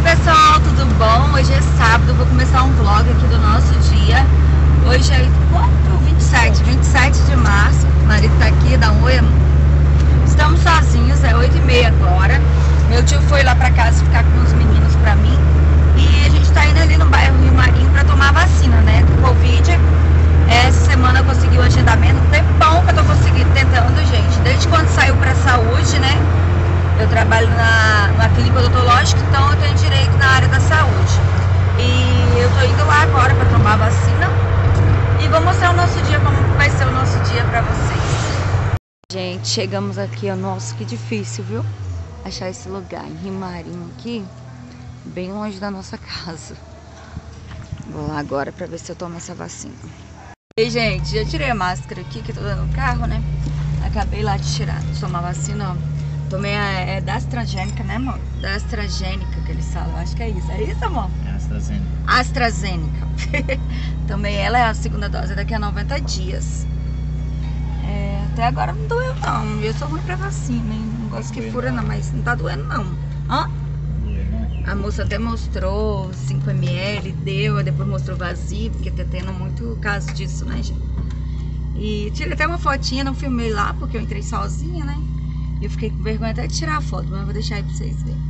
pessoal, tudo bom? Hoje é sábado, vou começar um vlog aqui do nosso dia. Hoje é 27 de março. O marido tá aqui, dá um oi. Estamos sozinhos, é 8h30 agora. Meu tio foi lá pra casa ficar com os meninos pra mim. E a gente tá indo ali no bairro Rio Marinho pra tomar vacina, né, do Covid. Essa semana eu consegui o agendamento. Um tempão que eu tô tentando, gente. Desde quando saiu pra saúde, né? Eu trabalho na clínica odontológica, então eu tenho direito na área da saúde. E eu tô indo lá agora para tomar a vacina. E vou mostrar o nosso dia, como vai ser o nosso dia para vocês. Gente, chegamos aqui, ó. Nossa, que difícil, viu? Achar esse lugar em Rio Marinho aqui, bem longe da nossa casa. Vou lá agora para ver se eu tomo essa vacina. E, gente, já tirei a máscara aqui, que eu tô dando no carro, né? Acabei lá de tirar, de tomar a vacina, ó. Tomei da AstraZeneca, né, amor? Da AstraZeneca que eles falam, acho que é isso. É isso, amor? É AstraZeneca. AstraZeneca. Tomei ela, é a segunda dose daqui a 90 dias. Até agora não doeu, não. Eu sou ruim pra vacina, hein? Não gosto que fura, não, mas não tá doendo, não. Hã? A moça até mostrou 5 ml, deu, depois mostrou vazio, porque tá tendo muito caso disso, né, gente? E tirei até uma fotinha, não filmei lá, porque eu entrei sozinha, né? Eu fiquei com vergonha até de tirar a foto, mas eu vou deixar aí pra vocês verem.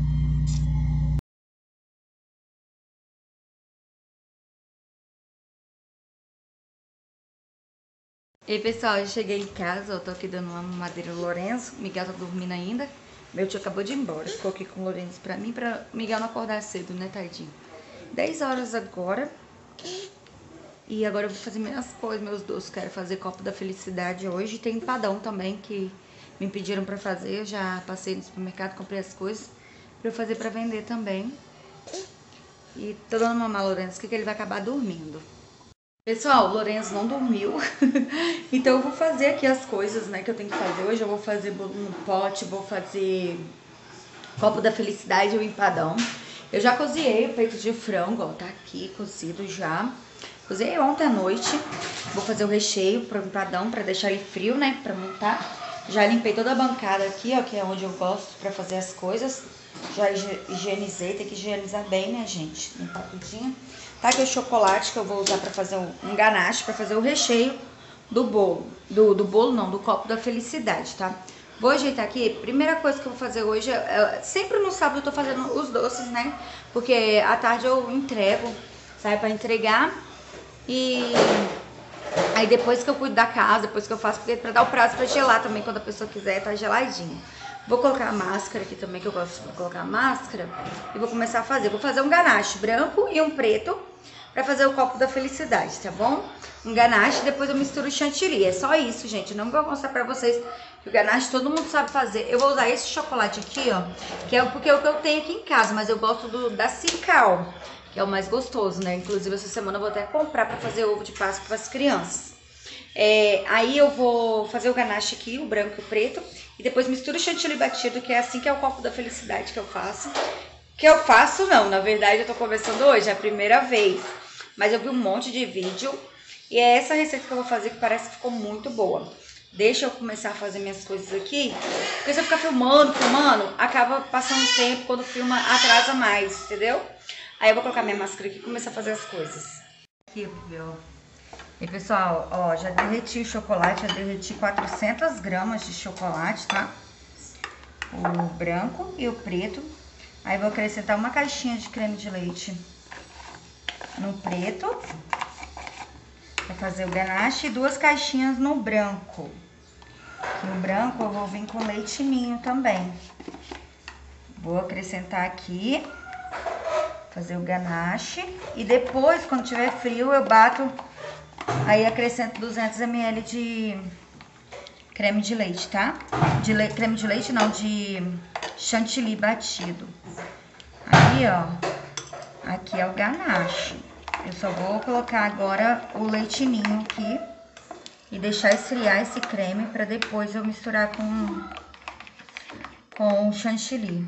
E aí, pessoal, eu cheguei em casa, eu tô aqui dando uma madeira no Lourenço. Miguel tá dormindo ainda. Meu tio acabou de ir embora. Ficou aqui com o Lourenço pra mim, pra Miguel não acordar cedo, né, tadinho? 10 horas agora. E agora eu vou fazer minhas coisas, meus doces. Quero fazer copo da felicidade hoje. Tem empadão também, que me pediram pra fazer. Eu já passei no supermercado, comprei as coisas pra eu fazer pra vender também. E tô dando mamar Lourenço, que ele vai acabar dormindo. Pessoal, o Lourenço não dormiu. Então eu vou fazer aqui as coisas, né, que eu tenho que fazer hoje. Eu vou fazer bolo no pote, vou fazer copo da felicidade e o empadão. Eu já cozinhei o peito de frango, ó, tá aqui cozido já. Cozinhei ontem à noite. Vou fazer o recheio pro empadão pra deixar ele frio, né, pra montar. Já limpei toda a bancada aqui, ó, que é onde eu gosto pra fazer as coisas. Já higienizei, tem que higienizar bem, né, gente? Limpar tudinho. Tá aqui o chocolate que eu vou usar pra fazer um ganache, pra fazer o recheio do bolo. Do bolo não, do copo da felicidade, tá? Vou ajeitar aqui. Primeira coisa que eu vou fazer hoje, sempre no sábado eu tô fazendo os doces, né? Porque à tarde eu entrego, sabe, pra entregar. E aí depois que eu cuido da casa, depois que eu faço, porque pra dar o prazo pra gelar também, quando a pessoa quiser, tá geladinho. Vou colocar a máscara aqui também, que eu gosto de colocar a máscara. E vou começar a fazer. Vou fazer um ganache branco e um preto pra fazer o copo da felicidade, tá bom? Um ganache, depois eu misturo o chantilly. É só isso, gente. Eu não vou mostrar pra vocês que o ganache todo mundo sabe fazer. Eu vou usar esse chocolate aqui, ó, que é porque é o que eu tenho aqui em casa, mas eu gosto da Cical, que é o mais gostoso, né? Inclusive essa semana eu vou até comprar pra fazer ovo de Páscoa para as crianças. Aí eu vou fazer o ganache aqui, o branco e o preto, e depois misturo o chantilly batido, que é assim que é o copo da felicidade que eu faço. Que eu faço não, na verdade eu tô começando hoje, é a primeira vez. Mas eu vi um monte de vídeo e é essa receita que eu vou fazer, que parece que ficou muito boa. Deixa eu começar a fazer minhas coisas aqui, porque se eu ficar filmando, acaba passando tempo, quando filma atrasa mais, entendeu? Aí eu vou colocar minha máscara aqui e começar a fazer as coisas. Aqui, viu? E pessoal, ó, já derreti o chocolate, já derreti 400 gramas de chocolate, tá? O branco e o preto. Aí vou acrescentar uma caixinha de creme de leite no preto, pra fazer o ganache, e 2 caixinhas no branco. No branco eu vou vir com leite ninho também. Vou acrescentar aqui, fazer o ganache, e depois, quando tiver frio, eu bato. Aí acrescento 200 ml de creme de leite, tá? Creme de leite não, de chantilly batido. Aí, ó, aqui é o ganache. Eu só vou colocar agora o leite ninho aqui e deixar esfriar esse creme pra depois eu misturar com o chantilly.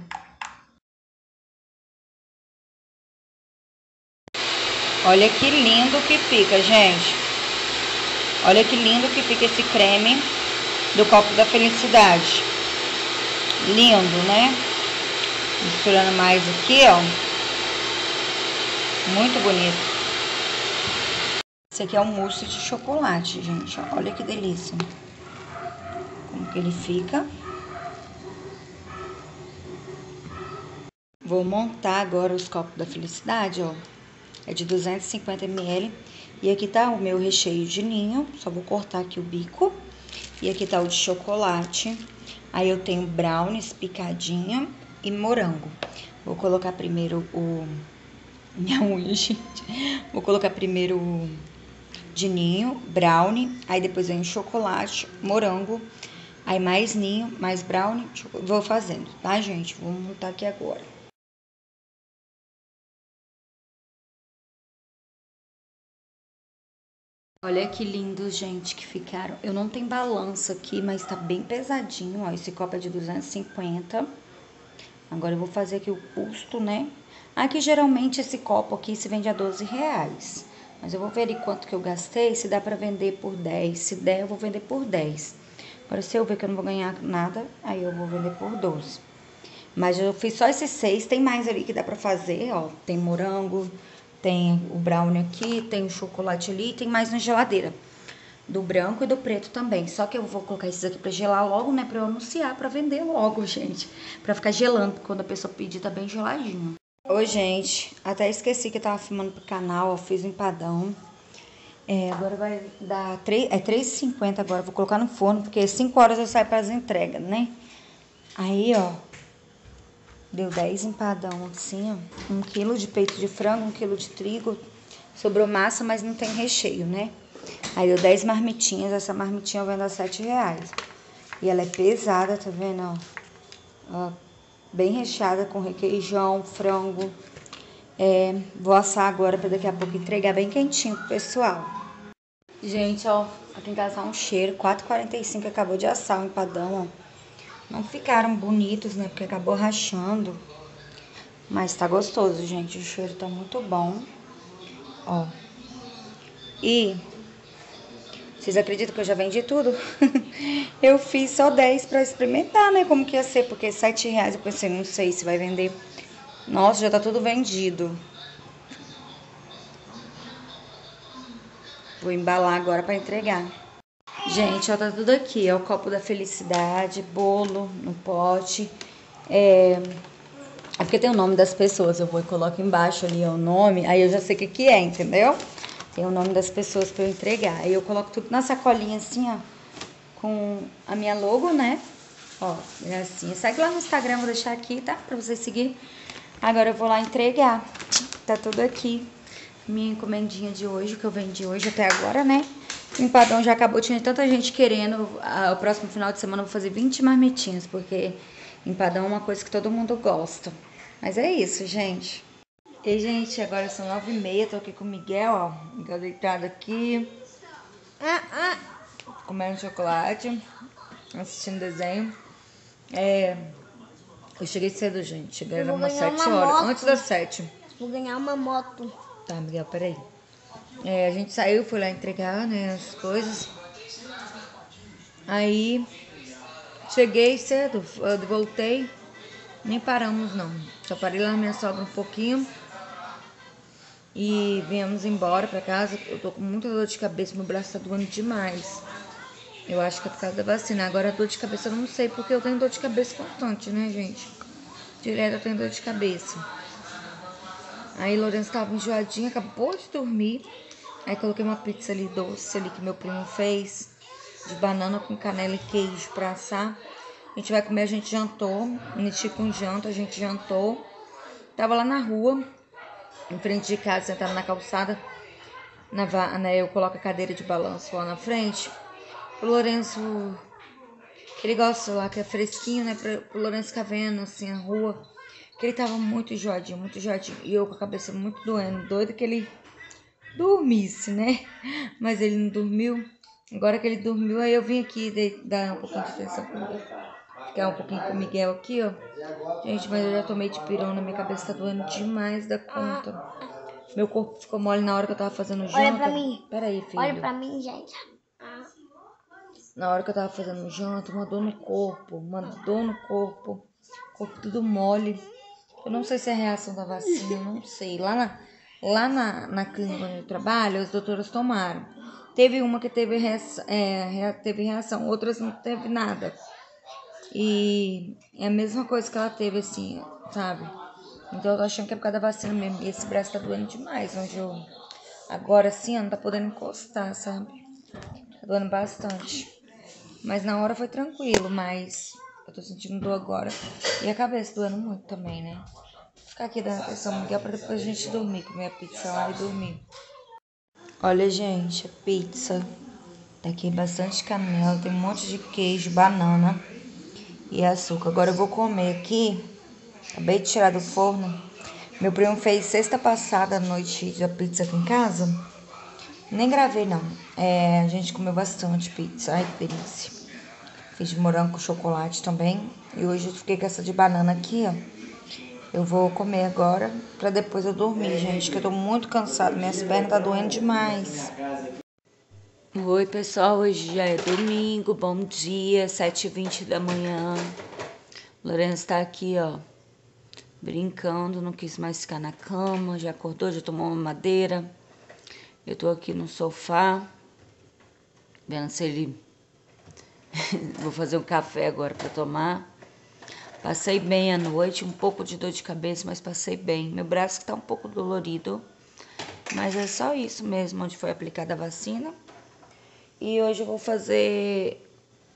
Olha que lindo que fica, gente. Olha que lindo que fica esse creme do copo da felicidade. Lindo, né? Misturando mais aqui, ó. Muito bonito. Esse aqui é um mousse de chocolate, gente. Olha que delícia. Como que ele fica. Vou montar agora os copos da felicidade, ó. É de 250 ml. E aqui tá o meu recheio de ninho. Só vou cortar aqui o bico. E aqui tá o de chocolate. Aí eu tenho brownies picadinha e morango. Vou colocar primeiro o... Minha unha, gente. Vou colocar primeiro o de ninho, brownie. Aí depois vem o chocolate, morango. Aí mais ninho, mais brownie. Vou fazendo, tá, gente? Vou montar aqui agora. Olha que lindos, gente, que ficaram. Eu não tenho balança aqui, mas tá bem pesadinho, ó. Esse copo é de 250. Agora eu vou fazer aqui o custo, né? Aqui, geralmente, esse copo aqui se vende a R$12. Mas eu vou ver ali quanto que eu gastei, se dá pra vender por 10. Se der, eu vou vender por 10. Agora, se eu ver que eu não vou ganhar nada, aí eu vou vender por 12. Mas eu fiz só esses 6. Tem mais ali que dá pra fazer, ó. Tem morango, tem o brownie aqui, tem o chocolate ali, tem mais na geladeira. Do branco e do preto também. Só que eu vou colocar esses aqui pra gelar logo, né? Pra eu anunciar, pra vender logo, gente. Pra ficar gelando, quando a pessoa pedir, tá bem geladinho. Oi, gente. Até esqueci que eu tava filmando pro canal, ó. Fiz um empadão. Agora vai dar 3h50 agora. Vou colocar no forno, porque 5 horas eu saio pras entregas, né? Aí, ó. Deu 10 empadão assim, ó. 1 quilo de peito de frango, 1 quilo de trigo. Sobrou massa, mas não tem recheio, né? Aí deu 10 marmitinhas. Essa marmitinha eu vendo a R$7. E ela é pesada, tá vendo, ó? Ó, bem recheada com requeijão, frango. Vou assar agora pra daqui a pouco entregar bem quentinho pro pessoal. Gente, ó, aqui em casa tá um cheiro. 4h45 acabou de assar o empadão, ó. Não ficaram bonitos, né? Porque acabou rachando. Mas tá gostoso, gente. O cheiro tá muito bom. Ó. E vocês acreditam que eu já vendi tudo? Eu fiz só 10 pra experimentar, né? Como que ia ser. Porque R$7 eu pensei, não sei se vai vender. Nossa, já tá tudo vendido. Vou embalar agora pra entregar. Gente, ó, tá tudo aqui. É o copo da felicidade, bolo no pote. É porque tem o nome das pessoas. Eu vou e coloco embaixo ali o nome. Aí eu já sei o que é, entendeu? Tem o nome das pessoas pra eu entregar. Aí eu coloco tudo na sacolinha assim, ó. Com a minha logo, né? Ó, é assim. Segue lá no Instagram, vou deixar aqui, tá? Pra vocês seguirem. Agora eu vou lá entregar. Tá tudo aqui. Minha encomendinha de hoje, que eu vendi hoje até agora, né? O empadão já acabou, tinha tanta gente querendo. O próximo final de semana eu vou fazer 20 marmitinhas, porque empadão é uma coisa que todo mundo gosta. Mas é isso, gente. E, gente, agora são 9h30, tô aqui com o Miguel, ó. Miguel deitado aqui. Comendo chocolate. Assistindo desenho. Eu cheguei cedo, gente. Cheguei umas 7 horas. Antes das 7. Vou ganhar uma moto. Tá, Miguel, peraí. A gente saiu, foi lá entregar, né, as coisas. Aí, cheguei cedo, voltei. Nem paramos, não. Só parei lá na minha sogra um pouquinho. E viemos embora pra casa. Eu tô com muita dor de cabeça, meu braço tá doendo demais. Eu acho que é por causa da vacina. Agora a dor de cabeça eu não sei, porque eu tenho dor de cabeça constante, né, gente? Direto eu tenho dor de cabeça. Aí Lourenço tava enjoadinho, acabou de dormir. Aí coloquei uma pizza ali doce ali que meu primo fez. De banana com canela e queijo pra assar. A gente vai comer, a gente jantou. Meti com janta, a gente jantou. Tava lá na rua, em frente de casa, sentado na calçada. Eu coloco a cadeira de balanço lá na frente. O Lourenço, ele gosta lá, que é fresquinho, né? Pro Lourenço ficar vendo, assim, a rua. Que ele tava muito enjoadinho, muito enjoadinho. E eu com a cabeça muito doendo, doido que ele dormisse, né? Mas ele não dormiu. Agora que ele dormiu, aí eu vim aqui dar um pouquinho de atenção pro Miguel. Ficar um pouquinho com o Miguel aqui, ó. Gente, mas eu já tomei de pirona, minha cabeça tá doendo demais da conta. Meu corpo ficou mole na hora que eu tava fazendo janta. Olha pra mim. Peraí, filho. Olha pra mim, gente. Na hora que eu tava fazendo janta, uma dor no corpo. Corpo tudo mole. Eu não sei se é a reação da vacina, eu não sei. Lá Lá na clínica onde eu trabalho, as doutoras tomaram. Teve uma que teve reação, outras não teve nada. E é a mesma coisa que ela teve, assim, sabe? Então eu tô achando que é por causa da vacina mesmo. E esse braço tá doendo demais, onde eu... Agora sim, não tá podendo encostar, sabe? Tá doendo bastante. Mas na hora foi tranquilo, mas eu tô sentindo dor agora. E a cabeça doendo muito também, né? Vou ficar aqui dando atenção, Miguel, pra depois a gente dormir, comer a pizza lá e dormir. Olha, gente, a pizza. Tá aqui bastante canela, tem um monte de queijo, banana e açúcar. Agora eu vou comer aqui. Acabei de tirar do forno. Meu primo fez sexta passada à noite a pizza aqui em casa. Nem gravei, não. A gente comeu bastante pizza. Ai, que delícia. Fiz de morango com chocolate também. E hoje eu fiquei com essa de banana aqui, ó. Eu vou comer agora pra depois eu dormir, gente, que eu tô muito cansada. Minhas pernas tá doendo demais. Oi, pessoal. Hoje já é domingo. Bom dia, 7h20 da manhã. O Lourenço tá aqui, ó, brincando. Não quis mais ficar na cama. Já acordou, já tomou uma madeira. Eu tô aqui no sofá, vendo se ele... Vou fazer um café agora pra tomar. Passei bem a noite, um pouco de dor de cabeça, mas passei bem. Meu braço tá um pouco dolorido, mas é só isso mesmo, onde foi aplicada a vacina. E hoje eu vou fazer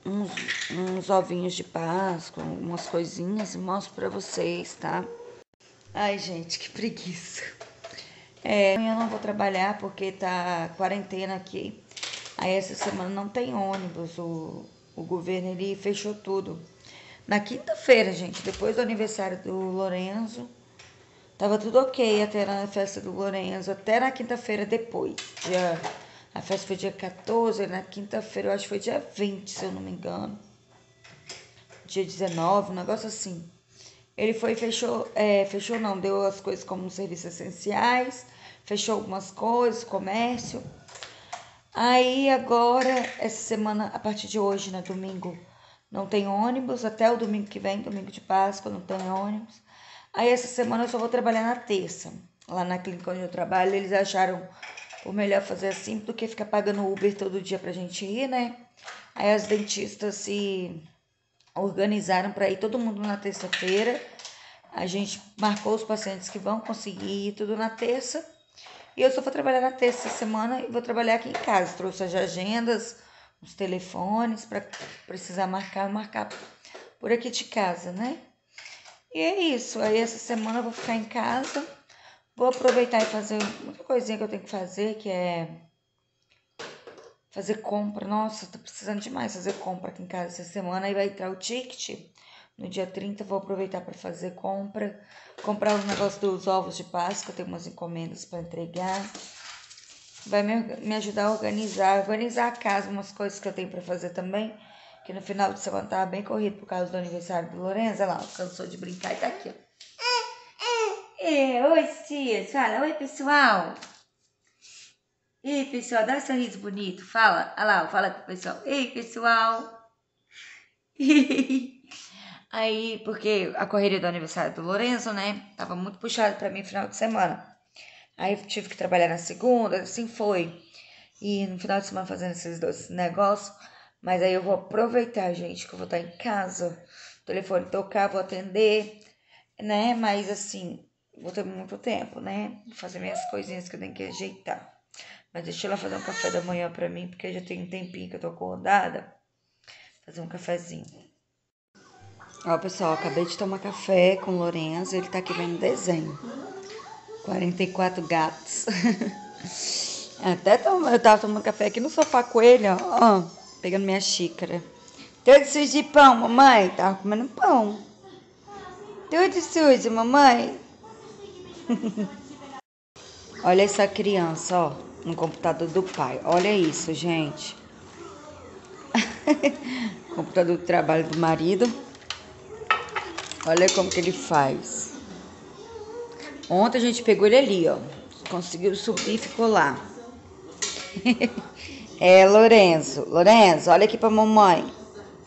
uns ovinhos de Páscoa, umas coisinhas, e mostro pra vocês, tá? Ai, gente, que preguiça. Amanhã eu não vou trabalhar porque tá quarentena aqui. Aí essa semana não tem ônibus, o governo ele fechou tudo. Na quinta-feira, gente, depois do aniversário do Lorenzo, tava tudo ok até na festa do Lorenzo, até na quinta-feira depois. A festa foi dia 14, na quinta-feira eu acho que foi dia 20, se eu não me engano. Dia 19, um negócio assim. Ele foi e fechou não, deu as coisas como serviços essenciais, fechou algumas coisas, comércio. Aí agora, essa semana, a partir de hoje, né, domingo, não tem ônibus, até o domingo que vem, domingo de Páscoa, não tem ônibus. Aí essa semana eu só vou trabalhar na terça. Lá na clínica onde eu trabalho, eles acharam por melhor fazer assim do que ficar pagando Uber todo dia pra gente ir, né? Aí as dentistas se organizaram para ir todo mundo na terça-feira. A gente marcou os pacientes que vão conseguir ir tudo na terça. E eu só vou trabalhar na terça semana e vou trabalhar aqui em casa. Trouxe as agendas, os telefones, para precisar marcar por aqui de casa, né? E é isso. Aí essa semana eu vou ficar em casa. Vou aproveitar e fazer outra coisinha que eu tenho que fazer, que é fazer compra. Nossa, tô precisando demais fazer compra aqui em casa essa semana. Aí vai entrar o ticket. No dia 30 vou aproveitar para fazer compra. Comprar os negócios dos ovos de Páscoa. Tem umas encomendas para entregar. Vai me ajudar a organizar a casa. Umas coisas que eu tenho para fazer também. Que no final de semana tava bem corrido por causa do aniversário do Lorenzo. Olha lá, cansou de brincar e tá aqui, ó. Oi, tias. Fala, oi, pessoal. Ei, pessoal, dá um sorriso bonito. Fala, olha lá, fala com o pessoal. Ei, pessoal. Aí, porque a correria do aniversário do Lorenzo, né? Tava muito puxado pra mim no final de semana. Aí eu tive que trabalhar na segunda, assim foi. E no final de semana fazendo esses dois negócios. Mas aí eu vou aproveitar, gente, que eu vou estar em casa. O telefone tocar, vou atender, né? Mas assim, vou ter muito tempo, né? Vou fazer minhas coisinhas que eu tenho que ajeitar. Mas deixa ela fazer um café da manhã pra mim, porque já tem um tempinho que eu tô acordada. Fazer um cafezinho. Ó, pessoal, acabei de tomar café com o Lorenzo. Ele tá aqui vendo desenho. 44 gatos. Eu tava tomando café aqui no sofá com ele, ó. Pegando minha xícara. Tudo sujo de pão, mamãe. Tava comendo pão. Tudo sujo, mamãe. Olha essa criança, ó. No computador do pai. Olha isso, gente. Computador do trabalho do marido. Olha como que ele faz. Ontem a gente pegou ele ali, ó. Conseguiu subir e ficou lá. Lorenzo. Lorenzo, olha aqui pra mamãe.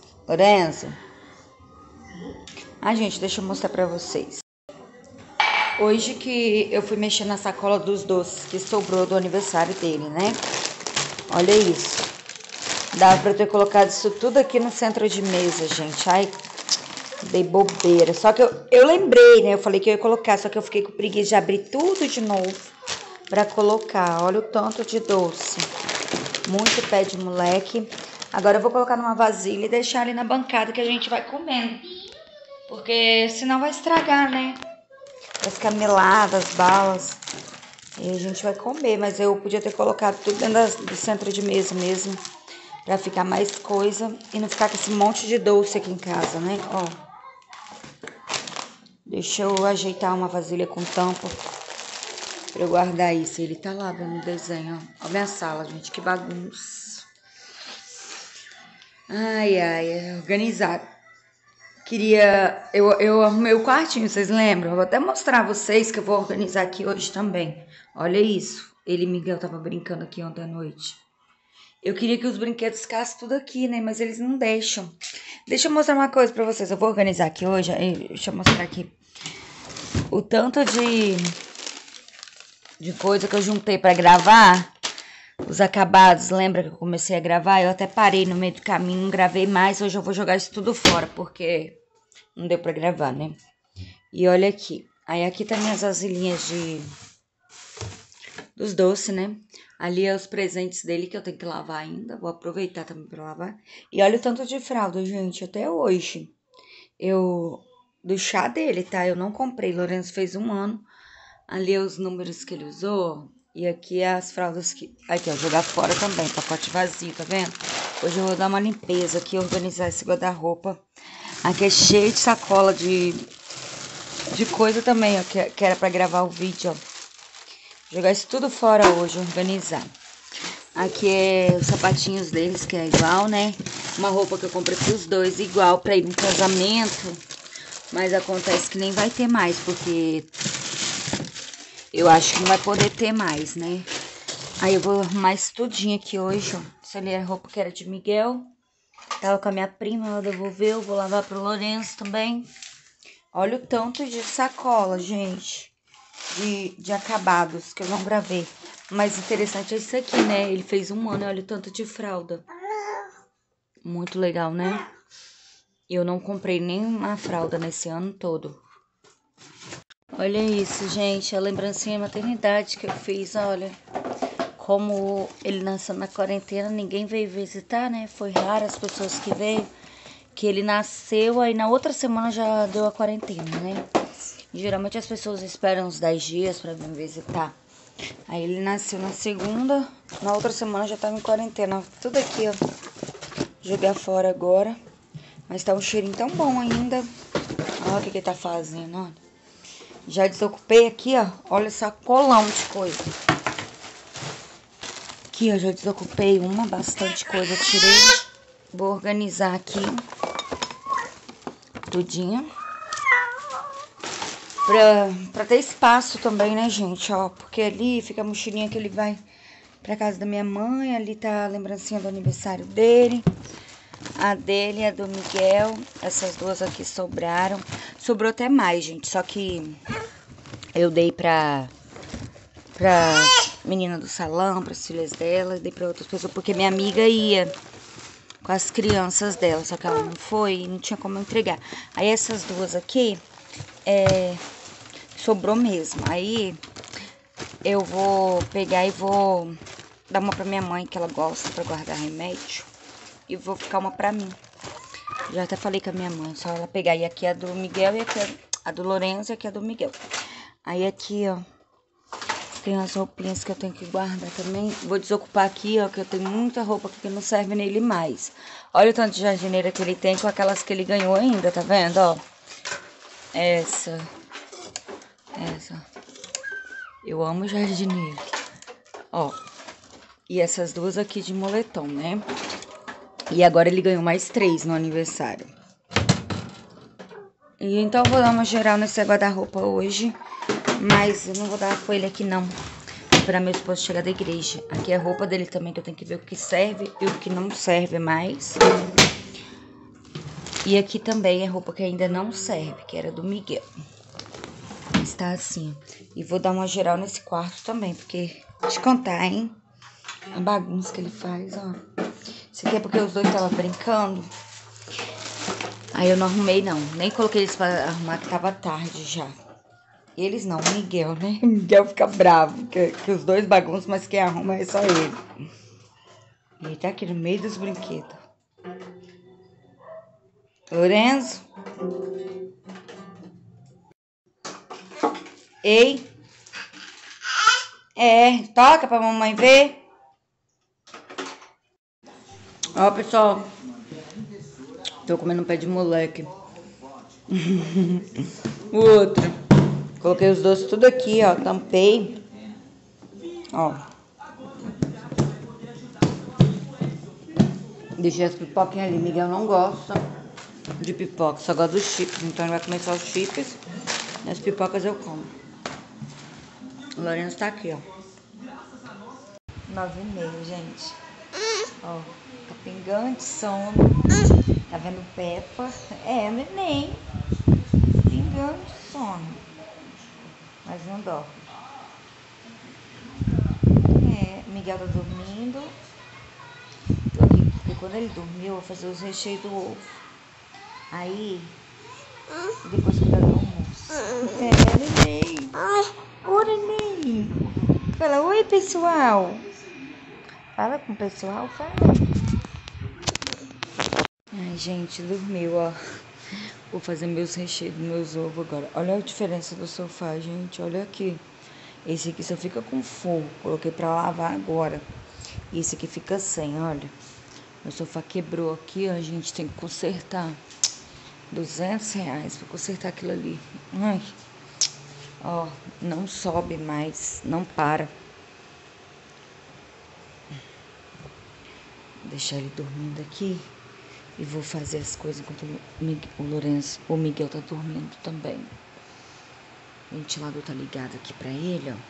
Lorenzo. Gente, deixa eu mostrar pra vocês. Hoje que eu fui mexer na sacola dos doces que sobrou do aniversário dele, né? Olha isso. Dava pra eu ter colocado isso tudo aqui no centro de mesa, gente. Ai, dei bobeira. Só que eu lembrei, né? Eu falei que eu ia colocar, só que eu fiquei com preguiça de abrir tudo de novo pra colocar. Olha o tanto de doce. Muito pé de moleque. Agora eu vou colocar numa vasilha e deixar ali na bancada que a gente vai comendo. Porque senão vai estragar, né? Vai ficar melada as balas. E a gente vai comer. Mas eu podia ter colocado tudo dentro do centro de mesa mesmo. Pra ficar mais coisa. E não ficar com esse monte de doce aqui em casa, né? Ó. Deixa eu ajeitar uma vasilha com tampa. Pra eu guardar isso. Ele tá lá dando desenho, ó. Ó minha sala, gente. Que bagunça. Ai, ai. Organizado. Eu arrumei o quartinho, vocês lembram? Eu vou até mostrar a vocês que eu vou organizar aqui hoje também. Olha isso. Ele e Miguel tava brincando aqui ontem à noite. Eu queria que os brinquedos ficassem tudo aqui, né? Mas eles não deixam. Deixa eu mostrar uma coisa pra vocês. Eu vou organizar aqui hoje. Deixa eu mostrar aqui. O tanto de coisa que eu juntei pra gravar. Os acabados, lembra que eu comecei a gravar? Eu até parei no meio do caminho, não gravei mais. Hoje eu vou jogar isso tudo fora, porque não deu pra gravar, né? E olha aqui. Aí aqui tá minhas vasilhinhas dos doces, né? Ali é os presentes dele que eu tenho que lavar ainda. Vou aproveitar também pra lavar. E olha o tanto de fralda, gente, até hoje. Do chá dele, tá? Eu não comprei. Lourenço fez 1 ano. Ali é os números que ele usou. E aqui é as fraldas que... Aqui, ó, jogar fora também, pacote vazio, tá vendo? Hoje eu vou dar uma limpeza aqui, organizar esse guarda-roupa. Aqui é cheio de sacola de coisa também, ó, que era pra gravar o vídeo, ó. Jogar isso tudo fora hoje, organizar. Aqui é os sapatinhos deles, que é igual, né? Uma roupa que eu comprei pros dois, igual, pra ir no casamento. Mas acontece que nem vai ter mais, porque... eu acho que não vai poder ter mais, né? Aí eu vou arrumar isso tudinho aqui hoje, ó. Essa ali era a roupa que era de Miguel. Tava com a minha prima, ela devolveu. Vou lavar pro Lourenço também. Olha o tanto de sacola, gente. De acabados que eu não gravei. Mas interessante é isso aqui, né? Ele fez 1 ano, olha o tanto de fralda. Muito legal, né? Eu não comprei nenhuma fralda nesse ano todo. Olha isso, gente, a lembrancinha da maternidade que eu fiz, olha. Como ele nasceu na quarentena, ninguém veio visitar, né? Foi raro as pessoas que veio. Que ele nasceu, aí na outra semana já deu a quarentena, né? E, geralmente as pessoas esperam uns 10 dias pra vir visitar. Aí ele nasceu na segunda, na outra semana já tava em quarentena. Tudo aqui, ó. Jogar fora agora. Mas tá um cheirinho tão bom ainda. Olha o que ele tá fazendo, olha. Já desocupei aqui, ó. Olha só, colão de coisa. Aqui, ó, já desocupei bastante coisa. Tirei. Vou organizar aqui. Tudinho. Pra ter espaço também, né, gente, ó. Porque ali fica a mochilinha que ele vai pra casa da minha mãe. Ali tá a lembrancinha do aniversário dele. A dele e a do Miguel. Essas duas aqui sobraram. Sobrou até mais, gente. Só que eu dei pra menina do salão, pras filhas dela. Dei pra outras pessoas, porque minha amiga ia com as crianças dela. Só que ela não foi e não tinha como eu entregar. Aí essas duas aqui, sobrou mesmo. Aí eu vou pegar e vou dar uma pra minha mãe, que ela gosta, pra guardar remédio. E vou ficar uma pra mim. Já até falei com a minha mãe, só ela pegar. E aqui é a do Miguel, e aqui é a do Lourenço, e aqui é a do Miguel. Aí aqui, ó, tem as roupinhas que eu tenho que guardar também. Vou desocupar aqui, ó, que eu tenho muita roupa que não serve nele mais. Olha o tanto de jardineira que ele tem com aquelas que ele ganhou ainda, tá vendo, ó? Essa. Eu amo jardineira. Ó, e essas duas aqui de moletom, né? E agora ele ganhou mais 3 no aniversário. E então eu vou dar uma geral nesse guarda-roupa hoje. Mas eu não vou dar com ele aqui não. Pra meu esposo chegar da igreja. Aqui é a roupa dele também, que eu tenho que ver o que serve e o que não serve mais. E aqui também é roupa que ainda não serve, que era do Miguel. está assim. E vou dar uma geral nesse quarto também, porque, te contar, hein? A bagunça que ele faz, ó. Isso aqui é porque os dois estavam brincando. Aí eu não arrumei, não. Nem coloquei eles pra arrumar, que tava tarde já. Eles não, o Miguel, né? O Miguel fica bravo, que os dois bagunçam, mas quem arruma é só ele. E ele tá aqui no meio dos brinquedos. Lorenzo? Ei? Toca pra mamãe ver. Ó, pessoal. Tô comendo um pé de moleque. O outro. Coloquei os doces tudo aqui, ó. Tampei. Ó. Deixei as pipoquinhas ali. Miguel não gosta de pipoca, só gosta dos chips. Então ele vai comer só os chips. E as pipocas eu como. O Lourenço tá aqui, ó. 9h30, gente. Ó, tá pingando de sono. Tá vendo Peppa? Neném. Pingando de sono. Mas não dorme. Miguel tá dormindo. Tô aqui, porque quando ele dormiu, eu vou fazer os recheios do ovo. Aí, depois que eu dar o almoço. Neném. Oi, neném. Fala, oi, pessoal. Fala com o pessoal, fala. Ai, gente, dormiu, ó. Vou fazer meus recheios dos meus ovos agora. Olha a diferença do sofá, gente. Olha aqui. Esse aqui só fica com fogo. Coloquei pra lavar agora. E esse aqui fica sem, olha. Meu sofá quebrou aqui, ó. A gente tem que consertar. R$200 pra consertar aquilo ali. Ai. Ó, não sobe mais. Não para. Vou deixar ele dormindo aqui. E vou fazer as coisas enquanto o Miguel tá dormindo também. O ventilador tá ligado aqui pra ele, ó.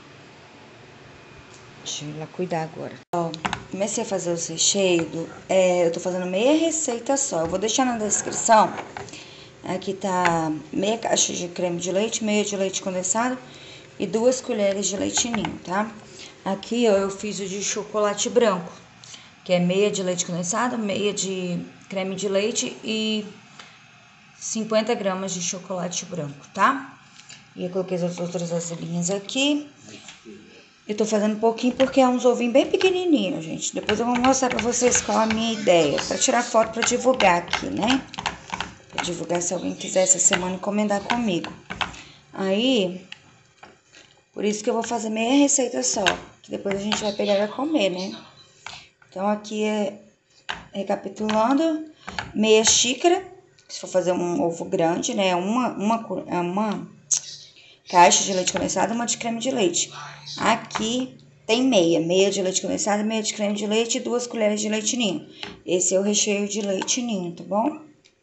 Deixa eu ir lá cuidar agora. Ó, comecei a fazer os recheios. Eu tô fazendo meia receita só. Eu vou deixar na descrição. Aqui tá meia caixa de creme de leite, meia de leite condensado e 2 colheres de leite ninho, tá? Aqui, ó, eu fiz o de chocolate branco, que é meia de leite condensado, meia de creme de leite e 50 gramas de chocolate branco, tá? E eu coloquei as outras vasilhinhas aqui. Eu tô fazendo um pouquinho porque é uns ovinhos bem pequenininhos, gente. Depois eu vou mostrar pra vocês qual a minha ideia. Pra tirar foto pra divulgar aqui, né? Pra divulgar se alguém quiser essa semana encomendar comigo. Aí, por isso que eu vou fazer meia receita só. Que depois a gente vai pegar e vai comer, né? Então, aqui recapitulando, meia xícara. Se for fazer um ovo grande, né? Uma caixa de leite condensado, uma de creme de leite. Aqui tem meia de leite condensado, meia de creme de leite e 2 colheres de leite ninho. Esse é o recheio de leite ninho, tá bom?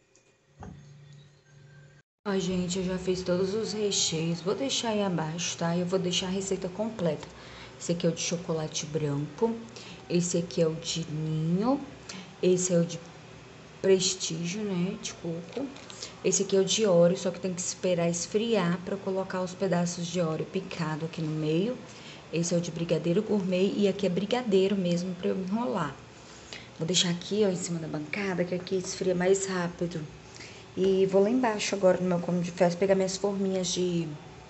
Ó, gente, eu já fiz todos os recheios. Vou deixar aí abaixo, tá? Eu vou deixar a receita completa. Esse aqui é o de chocolate branco. Esse aqui é o de ninho. Esse é o de prestígio, né? De coco. Esse aqui é o de Oreo, só que tem que esperar esfriar para colocar os pedaços de Oreo picado aqui no meio. Esse é o de brigadeiro gourmet e aqui é brigadeiro mesmo para eu enrolar. Vou deixar aqui, ó, em cima da bancada, que aqui esfria mais rápido. E vou lá embaixo agora no meu cômodo de festa pegar minhas forminhas de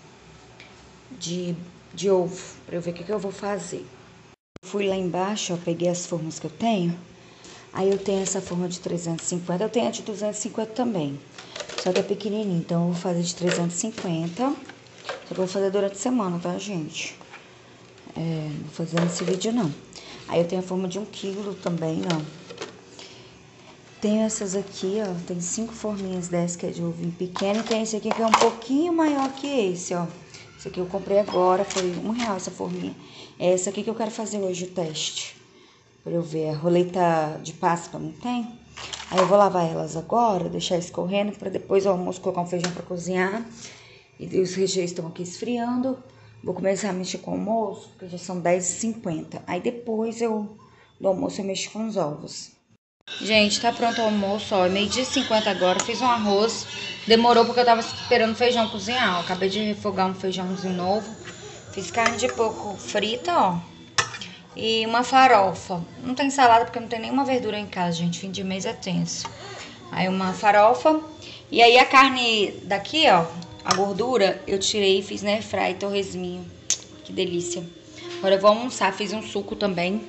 ovo, pra eu ver o que eu vou fazer. Fui lá embaixo, ó, peguei as formas que eu tenho. Aí eu tenho essa forma de 350, eu tenho a de 250 também. Só que é pequenininha, então eu vou fazer de 350. Só que eu vou fazer durante a semana, tá, gente? Não vou fazer nesse vídeo, não. Aí eu tenho a forma de 1 quilo também, ó. Tenho essas aqui, ó, tem 5 forminhas dessas que é de ovinho pequeno. E tem esse aqui que é um pouquinho maior que esse, ó. Esse aqui eu comprei agora, foi R$1 essa forminha. É essa aqui que eu quero fazer hoje o teste. Pra eu ver, a roleta de Páscoa, não tem? Aí eu vou lavar elas agora, deixar escorrendo, pra depois ao almoço colocar um feijão pra cozinhar. E os recheios estão aqui esfriando. Vou começar a mexer com o almoço, porque já são 10h50. Aí depois do almoço eu mexo com os ovos. Gente, tá pronto o almoço, ó, 12h50 agora, fiz um arroz, Demorou porque eu tava esperando o feijão cozinhar, ó. Acabei de refogar um feijãozinho novo. Fiz carne de porco frita, ó. E uma farofa. Não tem salada porque não tem nenhuma verdura em casa, gente. Fim de mês é tenso. Aí uma farofa. E aí a carne daqui, ó, a gordura, eu tirei e fiz na airfryer, torresminho. Que delícia. Agora eu vou almoçar. Fiz um suco também.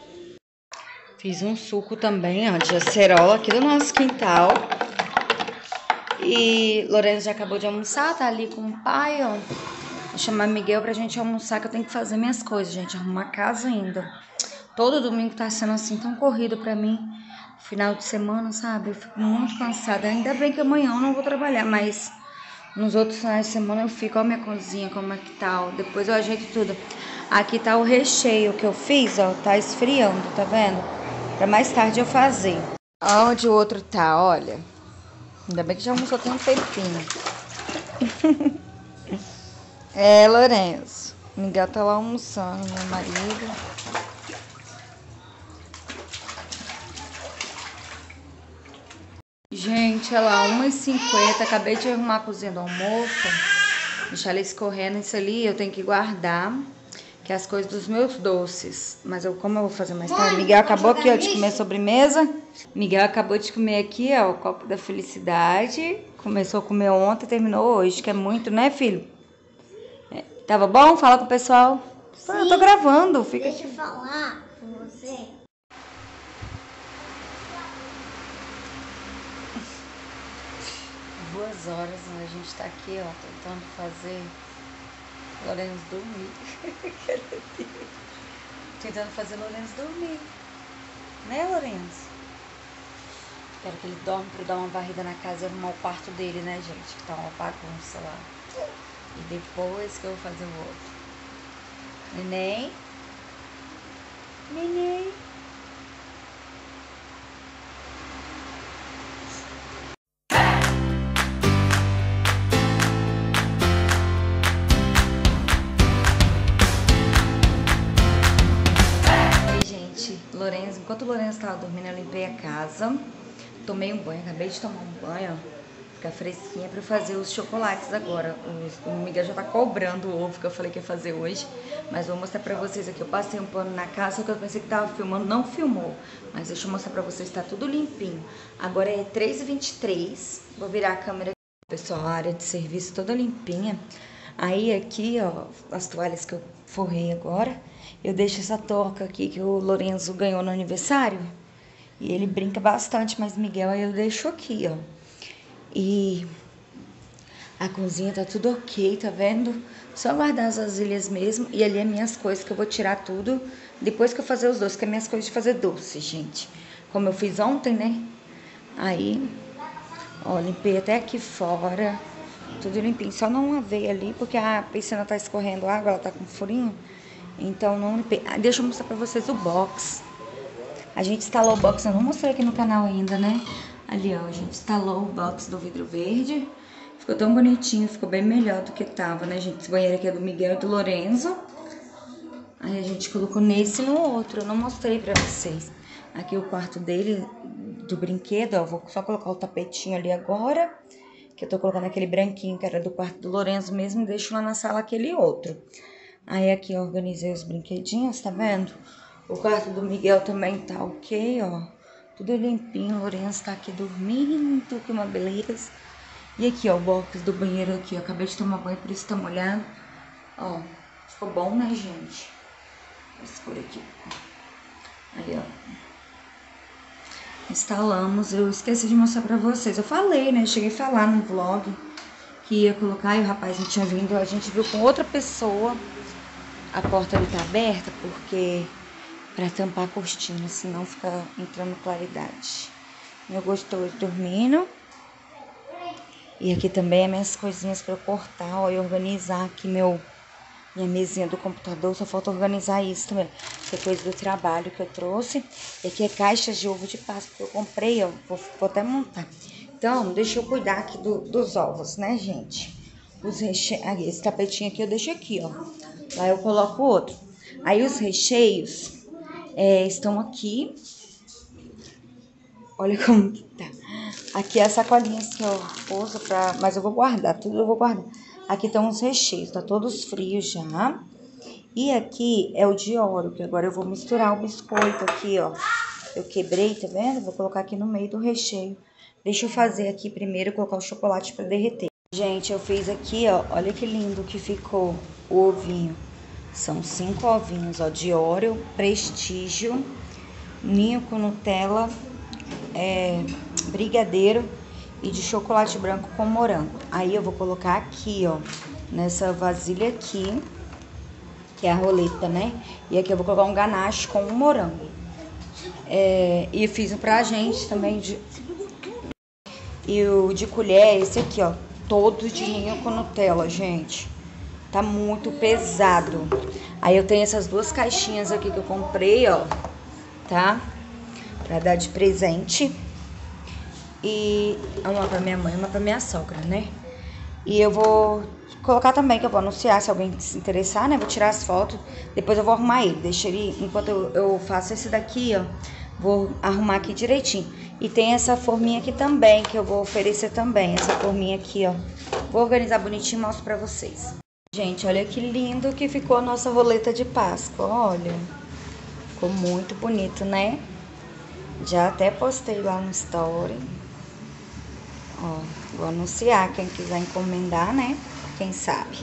Ó, de acerola aqui do nosso quintal. E Lorenzo já acabou de almoçar, tá ali com o pai, ó. Vou chamar Miguel pra gente almoçar, que eu tenho que fazer minhas coisas, gente. Arrumar a casa ainda. Todo domingo tá sendo assim, tão corrido pra mim. Final de semana, sabe? Eu fico muito cansada. Ainda bem que amanhã eu não vou trabalhar, mas nos outros finais de semana eu fico. Ó minha cozinha, como é que tá, ó. Depois eu ajeito tudo. Aqui tá o recheio que eu fiz, ó. Tá esfriando, tá vendo? Pra mais tarde eu fazer. Onde o outro tá, olha. Ainda bem que já almoçou tem um tempinho. É, Lourenço. Miguel tá lá almoçando, meu marido. Gente, olha lá, 1h50. Acabei de arrumar a cozinha do almoço. Deixar ela escorrendo. Isso ali eu tenho que guardar, que é as coisas dos meus doces. Mas como eu vou fazer mais tarde? Miguel acabou aqui, ó, de comer sobremesa. Miguel acabou de comer aqui, ó, o copo da felicidade. Começou a comer ontem, terminou hoje, que é muito, né, filho? Tava bom? Fala com o pessoal. Sim. Eu tô gravando, fica Deixa eu falar com você. Duas horas, né? A gente tá aqui, ó, tentando fazer Lourenço dormir. Tentando fazer Lourenço dormir. Né, Lourenço? Quero que ele dorme pra eu dar uma varrida na casa e arrumar o quarto dele, né, gente? Que tá uma bagunça lá. E depois que eu vou fazer o outro. Neném. Neném. Lourenço, enquanto o Lourenço estava dormindo, eu limpei a casa, tomei um banho, acabei de tomar um banho, ficar fresquinha para fazer os chocolates agora. O Miguel já tá cobrando o ovo que eu falei que ia fazer hoje, mas vou mostrar pra vocês aqui. Eu passei um pano na casa, só que eu pensei que tava filmando, não filmou, mas deixa eu mostrar pra vocês, tá tudo limpinho. Agora é 3h23, vou virar a câmera aqui. Pessoal, a área de serviço toda limpinha. Aí aqui, ó, as toalhas que eu forrei agora. Eu deixo essa touca aqui que o Lorenzo ganhou no aniversário. E ele brinca bastante, mas Miguel aí eu deixo aqui, ó. E a cozinha tá tudo ok, tá vendo? Só guardar as vasilhas mesmo. E ali é minhas coisas que eu vou tirar tudo depois que eu fazer os doces, que é minhas coisas de fazer doce, gente. Como eu fiz ontem, né? Aí, ó, limpei até aqui fora. Tudo limpinho. Só não lavei ali, porque a piscina tá escorrendo água, ela tá com furinho. Então não limpei. Deixa eu mostrar pra vocês o box. A gente instalou o box, eu não mostrei aqui no canal ainda, né? Ali, ó, a gente instalou o box do vidro verde. Ficou tão bonitinho, ficou bem melhor do que tava, né, gente? Esse banheiro aqui é do Miguel e do Lorenzo. Aí a gente colocou nesse e no outro, eu não mostrei pra vocês. Aqui o quarto dele, do brinquedo, ó, vou só colocar o tapetinho ali agora. Que eu tô colocando aquele branquinho que era do quarto do Lorenzo mesmo e deixo lá na sala aquele outro. Aí aqui eu organizei os brinquedinhos, tá vendo? O quarto do Miguel também tá ok, ó. Tudo limpinho, o Lourenço tá aqui dormindo, que uma beleza. E aqui, ó, o box do banheiro aqui, ó. Acabei de tomar banho, por isso tá molhado. Ó, ficou bom, né, gente? Escuro aqui. Aí, ó. Instalamos, eu esqueci de mostrar pra vocês. Eu falei, né, cheguei a falar no vlog que ia colocar e o rapaz não tinha vindo. A gente viu com outra pessoa. A porta ali tá aberta porque pra tampar a cortina, senão fica entrando claridade. Meu gostoso dormindo. E aqui também as minhas coisinhas pra eu cortar, ó, e organizar aqui minha mesinha do computador. Só falta organizar isso também. Isso é coisa do trabalho que eu trouxe. E aqui é caixas de ovo de Páscoa que eu comprei, ó. Vou até montar. Então, deixa eu cuidar aqui dos ovos, né, gente? Os esse tapetinho aqui eu deixo aqui, ó. Lá eu coloco outro. Aí os recheios estão aqui. Olha como que tá. Aqui é as sacolinhas que eu uso pra... Mas eu vou guardar, tudo eu vou guardar. Aqui estão os recheios, tá todos frios já. E aqui é o de Oreo, que agora eu vou misturar o biscoito aqui, ó. Eu quebrei, tá vendo? Vou colocar aqui no meio do recheio. Deixa eu fazer aqui primeiro, colocar o chocolate pra derreter. Gente, eu fiz aqui, ó. Olha que lindo que ficou o ovinho. São 5 ovinhos, ó, de Oreo, Prestígio, Ninho com Nutella, brigadeiro e de chocolate branco com morango. Aí eu vou colocar aqui, ó, nessa vasilha aqui, que é a roleta, né? E aqui eu vou colocar um ganache com um morango. E fiz um pra gente também. E o de colher é esse aqui, ó. Todo de ninho com Nutella, gente. Tá muito pesado. Aí eu tenho essas duas caixinhas aqui que eu comprei, ó. Tá? Pra dar de presente. E uma pra minha mãe e uma pra minha sogra, né? E eu vou colocar também, que eu vou anunciar se alguém se interessar, né? Vou tirar as fotos, depois eu vou arrumar ele. Deixa ele, enquanto eu faço esse daqui, ó. Vou arrumar aqui direitinho. E tem essa forminha aqui também, que eu vou oferecer também. Essa forminha aqui, ó. Vou organizar bonitinho e mostro pra vocês. Gente, olha que lindo que ficou a nossa roleta de Páscoa, olha. Ficou muito bonito, né? Já até postei lá no story. Ó, vou anunciar, quem quiser encomendar, né? Quem sabe.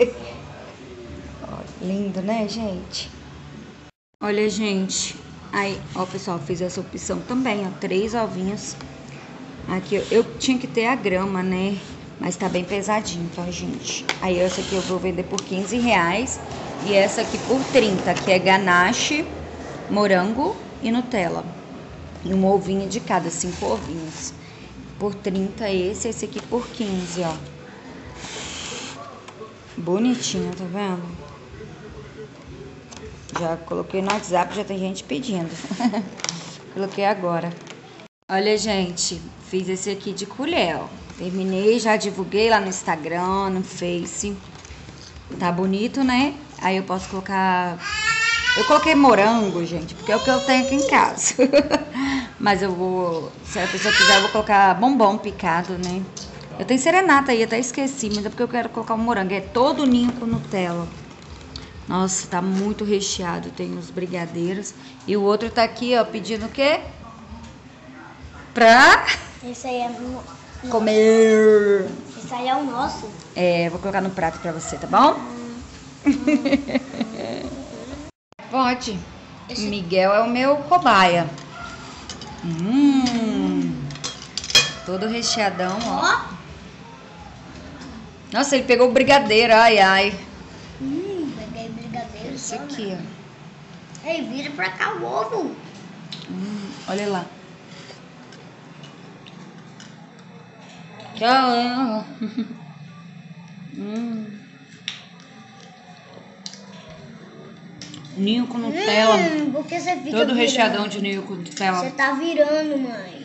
Ó, lindo, né, gente? Olha, gente. Aí, ó, pessoal, fiz essa opção também, ó. 3 ovinhos. Aqui, eu tinha que ter a grama, né? Mas tá bem pesadinho, tá, gente? Aí, essa aqui eu vou vender por R$15. E essa aqui por 30, que é ganache, morango e Nutella. E um ovinho de cada, 5 ovinhos. Por 30 esse aqui por 15, ó. Bonitinho, tá vendo? Já coloquei no WhatsApp, já tem gente pedindo. Coloquei agora. Olha, gente, fiz esse aqui de colher, ó. Terminei, já divulguei lá no Instagram, no Face. Tá bonito, né? Aí eu posso colocar... Eu coloquei morango, gente, porque é o que eu tenho aqui em casa. Mas eu vou... Se a pessoa quiser, eu vou colocar bombom picado, né? Eu tenho serenata aí, até esqueci, mas é porque eu quero colocar um morango. É todo ninho com Nutella. Nossa, tá muito recheado. Tem os brigadeiros. E o outro tá aqui, ó, pedindo o quê? Pra... Esse aí é comer. Esse aí é o nosso. Vou colocar no prato pra você, tá bom? Pode. Miguel é o meu cobaia. Todo recheadão, ó. Nossa, ele pegou o brigadeiro, ai, ai. Peguei brigadeiro. Esse aqui, ó. Ei, vira pra cá o ovo. Olha lá. Tchau. Ninho com Nutella. Por que você fica Todo virando? recheadão de ninho com Nutella. Você tá virando, mãe.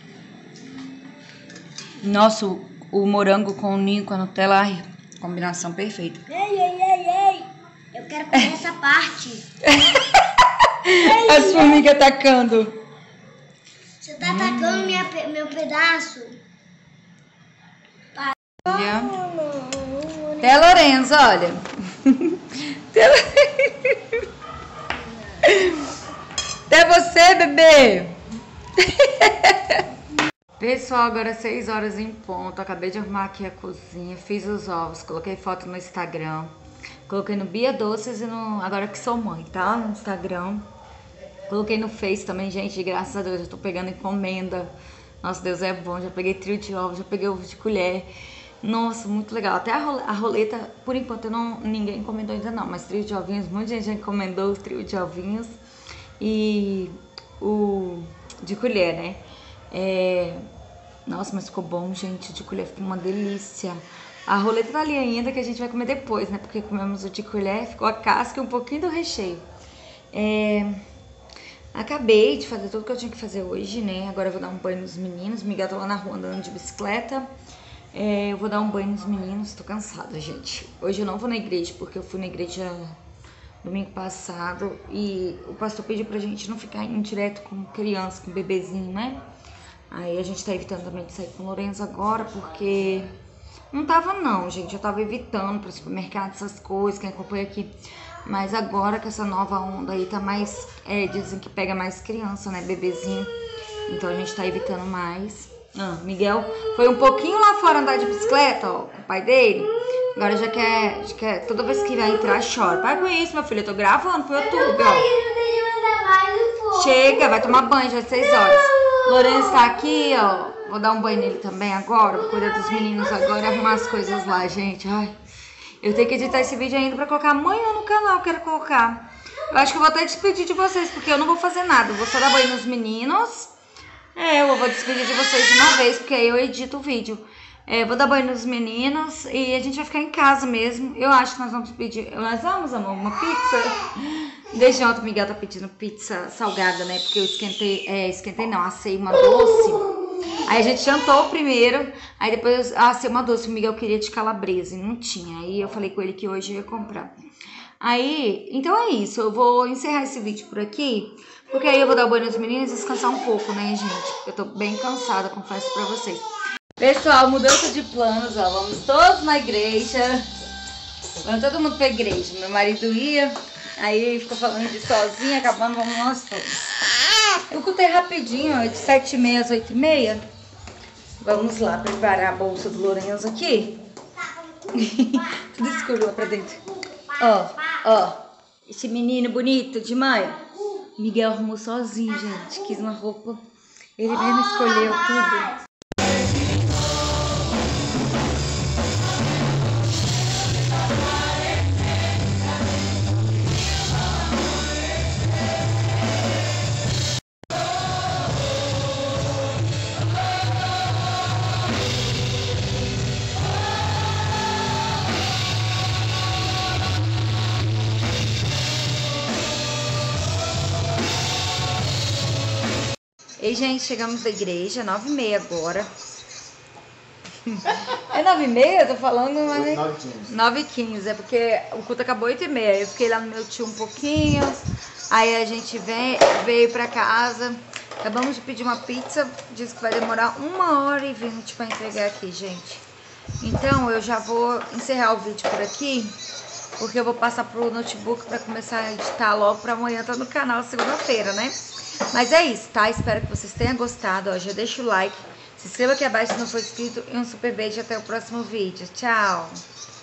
Nossa, o morango com o ninho com a Nutella, ai, combinação perfeita. Ei. Eu quero comer essa parte. As formigas atacando. Você tá atacando meu pedaço. Olha. Até Lorenzo, olha. Até você, bebê. Pessoal, agora 6 horas em ponto. Acabei de arrumar aqui a cozinha. Fiz os ovos, coloquei foto no Instagram. Coloquei no Bia Doces e no Agora Que Sou Mãe, tá? No Instagram. Coloquei no Face também, gente. Graças a Deus, eu tô pegando encomenda. Nossa, Deus é bom. Já peguei trio de ovos, já peguei ovo de colher. Nossa, muito legal. Até a roleta, por enquanto, ninguém encomendou ainda não. Mas trio de ovinhos, muita gente já encomendou o trio de ovinhos. E o de colher, né? Nossa, mas ficou bom, gente. O de colher ficou uma delícia. A roleta tá ali ainda, que a gente vai comer depois, né? Porque comemos o de colher, ficou a casca e um pouquinho do recheio. Acabei de fazer tudo que eu tinha que fazer hoje, né? Agora eu vou dar um banho nos meninos. O Miguel tá lá na rua andando de bicicleta. Eu vou dar um banho nos meninos. Tô cansada, gente. Hoje eu não vou na igreja, porque eu fui na igreja domingo passado. E o pastor pediu pra gente não ficar indo direto com criança, com bebezinho, né? Aí a gente tá evitando também de sair com o Lorenzo agora, porque não tava não, gente. Eu tava evitando pro supermercado essas coisas, quem acompanha aqui. Mas agora que essa nova onda aí tá mais, dizem que pega mais criança, né, bebezinho. Então a gente tá evitando mais. Miguel foi um pouquinho lá fora andar de bicicleta, ó, com o pai dele. Agora já quer, toda vez que vai entrar, chora. Para com isso, meu filho, eu tô gravando pro YouTube, ó. Chega, vai tomar banho, já é 6 horas. Lourenço tá aqui, ó. Vou dar um banho nele também agora, vou cuidar dos meninos agora e arrumar as coisas lá, gente. Ai, eu tenho que editar esse vídeo ainda pra colocar amanhã no canal, quero colocar. Eu acho que eu vou até despedir de vocês, porque eu não vou fazer nada. Eu vou só dar banho nos meninos. Eu vou despedir de vocês de uma vez, porque aí eu edito o vídeo. Vou dar banho nos meninos e a gente vai ficar em casa mesmo. Eu acho que nós vamos pedir... Nós vamos, amor, uma pizza? Desde ontem o Miguel tá pedindo pizza salgada, né? Porque eu esquentei não, assei uma doce. Aí a gente jantou primeiro, aí depois assei uma doce. O Miguel queria de calabresa e não tinha. Aí eu falei com ele que hoje eu ia comprar. Aí, então é isso. Eu vou encerrar esse vídeo por aqui. Porque aí eu vou dar banho nos meninos e descansar um pouco, né, gente? Eu tô bem cansada, confesso pra vocês. Pessoal, mudança de planos, ó. Vamos todos na igreja. Vamos todo mundo pra igreja. Meu marido ia, aí ficou falando de sozinha, acabando, vamos nós todos. Eu contei rapidinho, ó, de 7h30 às 8h30. Vamos lá preparar a bolsa do Lorenzo aqui. Tudo escuro lá pra dentro. Ó, esse menino bonito de mãe. Miguel arrumou sozinho, gente. Quis uma roupa. Ele mesmo escolheu tudo. E gente, chegamos da igreja, 9h30 agora. É 9h30? Eu tô falando, mas... 9h15, é porque o culto acabou 8h30. Eu fiquei lá no meu tio um pouquinho. Aí a gente veio pra casa. Acabamos de pedir uma pizza. Diz que vai demorar 1h20 pra entregar aqui, gente. Então eu já vou encerrar o vídeo por aqui. Porque eu vou passar pro notebook pra começar a editar logo pra amanhã tá no canal segunda-feira, né? Mas é isso, tá? Espero que vocês tenham gostado. Ó, já deixa o like, se inscreva aqui abaixo se não for inscrito e um super beijo. Até o próximo vídeo. Tchau!